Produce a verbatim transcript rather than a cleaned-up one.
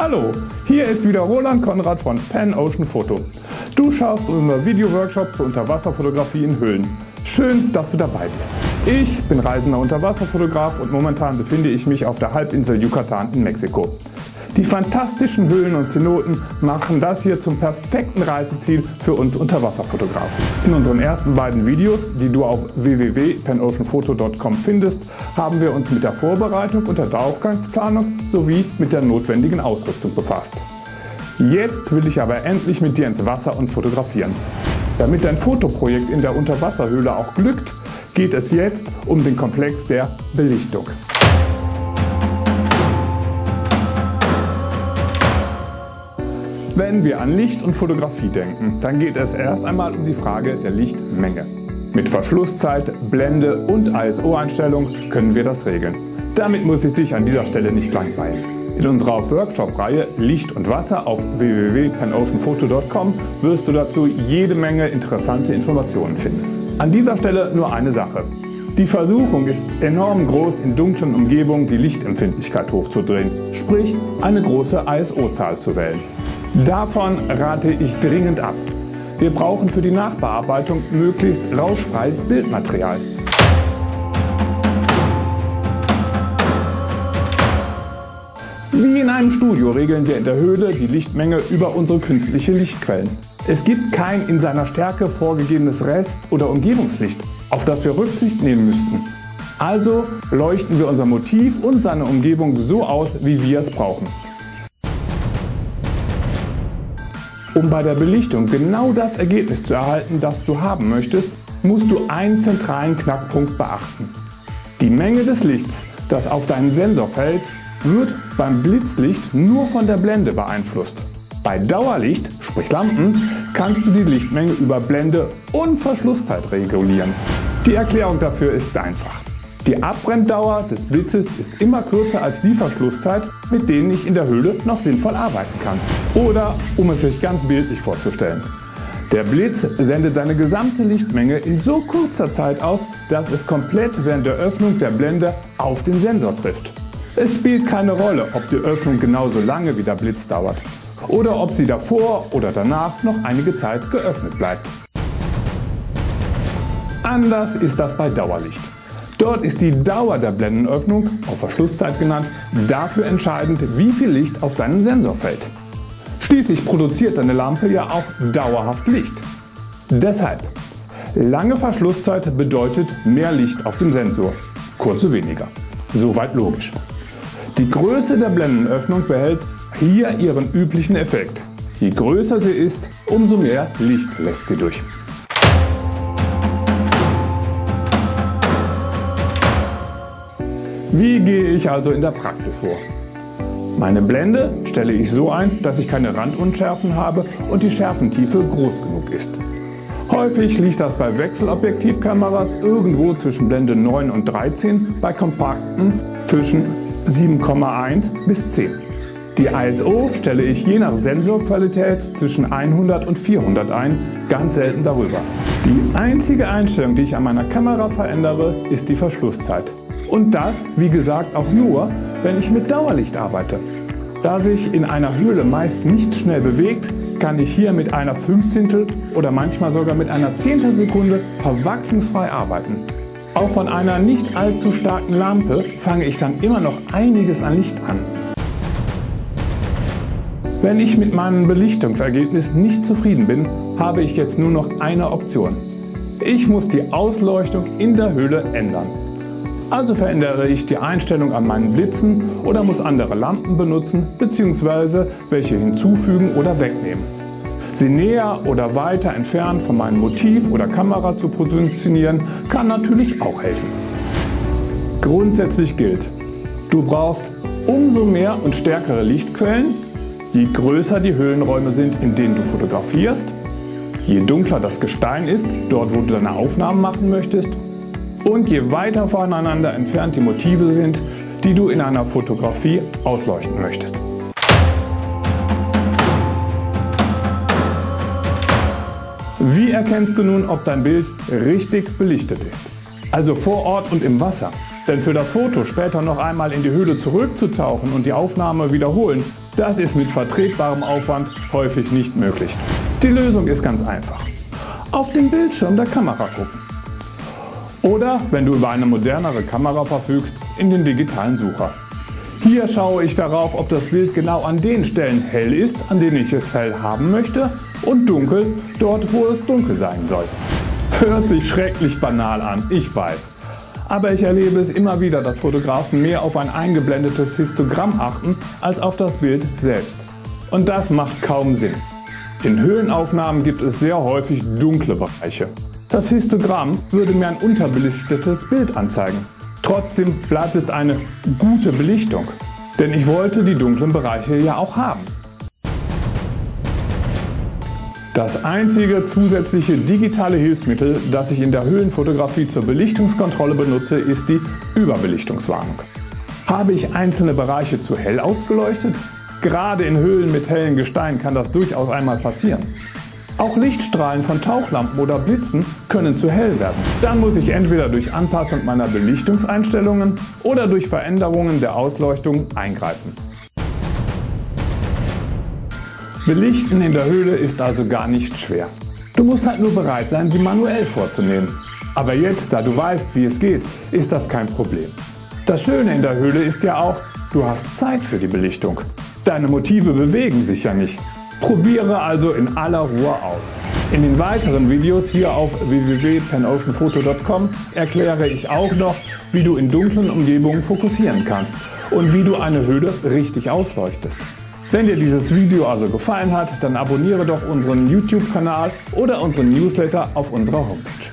Hallo, hier ist wieder Roland Konrad von Pan-Ocean Photo. Du schaust unser Video-Workshop für Unterwasserfotografie in Höhlen. Schön, dass du dabei bist. Ich bin reisender Unterwasserfotograf und momentan befinde ich mich auf der Halbinsel Yucatan in Mexiko. Die fantastischen Höhlen und Cenoten machen das hier zum perfekten Reiseziel für uns Unterwasserfotografen. In unseren ersten beiden Videos, die du auf w w w punkt pan ocean photo punkt com findest, haben wir uns mit der Vorbereitung und der Tauchgangsplanung sowie mit der notwendigen Ausrüstung befasst. Jetzt will ich aber endlich mit dir ins Wasser und fotografieren. Damit dein Fotoprojekt in der Unterwasserhöhle auch glückt, geht es jetzt um den Komplex der Belichtung. Wenn wir an Licht und Fotografie denken, dann geht es erst einmal um die Frage der Lichtmenge. Mit Verschlusszeit, Blende und I S O-Einstellung können wir das regeln. Damit muss ich dich an dieser Stelle nicht langweilen. In unserer Workshop-Reihe Licht und Wasser auf w w w punkt pan ocean photo punkt com wirst du dazu jede Menge interessante Informationen finden. An dieser Stelle nur eine Sache. Die Versuchung ist enorm groß, in dunklen Umgebungen die Lichtempfindlichkeit hochzudrehen, sprich eine große I S O-Zahl zu wählen. Davon rate ich dringend ab. Wir brauchen für die Nachbearbeitung möglichst rauschfreies Bildmaterial. Wie in einem Studio regeln wir in der Höhle die Lichtmenge über unsere künstliche Lichtquellen. Es gibt kein in seiner Stärke vorgegebenes Rest- oder Umgebungslicht, auf das wir Rücksicht nehmen müssten. Also leuchten wir unser Motiv und seine Umgebung so aus, wie wir es brauchen. Um bei der Belichtung genau das Ergebnis zu erhalten, das du haben möchtest, musst du einen zentralen Knackpunkt beachten. Die Menge des Lichts, das auf deinen Sensor fällt, wird beim Blitzlicht nur von der Blende beeinflusst. Bei Dauerlicht, sprich Lampen, kannst du die Lichtmenge über Blende und Verschlusszeit regulieren. Die Erklärung dafür ist einfach. Die Abbrenndauer des Blitzes ist immer kürzer als die Verschlusszeit, mit denen ich in der Höhle noch sinnvoll arbeiten kann. Oder, um es sich ganz bildlich vorzustellen, der Blitz sendet seine gesamte Lichtmenge in so kurzer Zeit aus, dass es komplett während der Öffnung der Blende auf den Sensor trifft. Es spielt keine Rolle, ob die Öffnung genauso lange wie der Blitz dauert oder ob sie davor oder danach noch einige Zeit geöffnet bleibt. Anders ist das bei Dauerlicht. Dort ist die Dauer der Blendenöffnung, auch Verschlusszeit genannt, dafür entscheidend, wie viel Licht auf deinen Sensor fällt. Schließlich produziert deine Lampe ja auch dauerhaft Licht. Deshalb, lange Verschlusszeit bedeutet mehr Licht auf dem Sensor, kurze weniger. Soweit logisch. Die Größe der Blendenöffnung behält hier ihren üblichen Effekt. Je größer sie ist, umso mehr Licht lässt sie durch. Wie gehe ich also in der Praxis vor? Meine Blende stelle ich so ein, dass ich keine Randunschärfen habe und die Schärfentiefe groß genug ist. Häufig liegt das bei Wechselobjektivkameras irgendwo zwischen Blende neun und dreizehn, bei kompakten zwischen sieben Komma eins bis zehn. Die I S O stelle ich je nach Sensorqualität zwischen hundert und vierhundert ein, ganz selten darüber. Die einzige Einstellung, die ich an meiner Kamera verändere, ist die Verschlusszeit. Und das, wie gesagt, auch nur, wenn ich mit Dauerlicht arbeite. Da sich in einer Höhle meist nichts schnell bewegt, kann ich hier mit einer Fünfzehntel oder manchmal sogar mit einer Zehntelsekunde verwacklungsfrei arbeiten. Auch von einer nicht allzu starken Lampe fange ich dann immer noch einiges an Licht an. Wenn ich mit meinem Belichtungsergebnis nicht zufrieden bin, habe ich jetzt nur noch eine Option. Ich muss die Ausleuchtung in der Höhle ändern. Also verändere ich die Einstellung an meinen Blitzen oder muss andere Lampen benutzen bzw. welche hinzufügen oder wegnehmen. Sie näher oder weiter entfernt von meinem Motiv oder Kamera zu positionieren, kann natürlich auch helfen. Grundsätzlich gilt, du brauchst umso mehr und stärkere Lichtquellen, je größer die Höhlenräume sind, in denen du fotografierst, je dunkler das Gestein ist, dort wo du deine Aufnahmen machen möchtest, und je weiter voneinander entfernt die Motive sind, die du in einer Fotografie ausleuchten möchtest. Wie erkennst du nun, ob dein Bild richtig belichtet ist? Also vor Ort und im Wasser. Denn für das Foto später noch einmal in die Höhle zurückzutauchen und die Aufnahme wiederholen, Das ist mit vertretbarem Aufwand häufig nicht möglich. Die Lösung ist ganz einfach. Auf den Bildschirm der Kamera gucken. Oder, wenn du über eine modernere Kamera verfügst, in den digitalen Sucher. Hier schaue ich darauf, ob das Bild genau an den Stellen hell ist, an denen ich es hell haben möchte, und dunkel dort, wo es dunkel sein soll. Hört sich schrecklich banal an, ich weiß. Aber ich erlebe es immer wieder, dass Fotografen mehr auf ein eingeblendetes Histogramm achten, als auf das Bild selbst. Und das macht kaum Sinn. In Höhlenaufnahmen gibt es sehr häufig dunkle Bereiche. Das Histogramm würde mir ein unterbelichtetes Bild anzeigen. Trotzdem bleibt es eine gute Belichtung, denn ich wollte die dunklen Bereiche ja auch haben. Das einzige zusätzliche digitale Hilfsmittel, das ich in der Höhlenfotografie zur Belichtungskontrolle benutze, ist die Überbelichtungswarnung. Habe ich einzelne Bereiche zu hell ausgeleuchtet? Gerade in Höhlen mit hellen Gestein kann das durchaus einmal passieren. Auch Lichtstrahlen von Tauchlampen oder Blitzen können zu hell werden. Dann muss ich entweder durch Anpassung meiner Belichtungseinstellungen oder durch Veränderungen der Ausleuchtung eingreifen. Belichten in der Höhle ist also gar nicht schwer. Du musst halt nur bereit sein, sie manuell vorzunehmen. Aber jetzt, da du weißt, wie es geht, ist das kein Problem. Das Schöne in der Höhle ist ja auch, du hast Zeit für die Belichtung. Deine Motive bewegen sich ja nicht. Probiere also in aller Ruhe aus. In den weiteren Videos hier auf w w w punkt panoceanfoto punkt com erkläre ich auch noch, wie du in dunklen Umgebungen fokussieren kannst und wie du eine Höhle richtig ausleuchtest. Wenn dir dieses Video also gefallen hat, dann abonniere doch unseren YouTube-Kanal oder unseren Newsletter auf unserer Homepage.